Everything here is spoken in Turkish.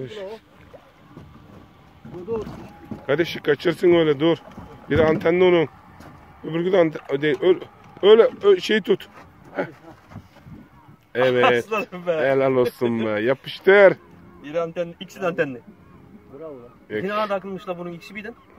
Kardeş. Kardeş kaçırsın öyle dur. Bir antenli onun. Öbürkü de anten değil. Öyle şey tut. Heh. Evet. Aslanım be. Helal olsun be. Yapıştır. Bir anten, ikisi de antenli. Bravo lan. Ne kadar akılmış la bunun ikisi birden.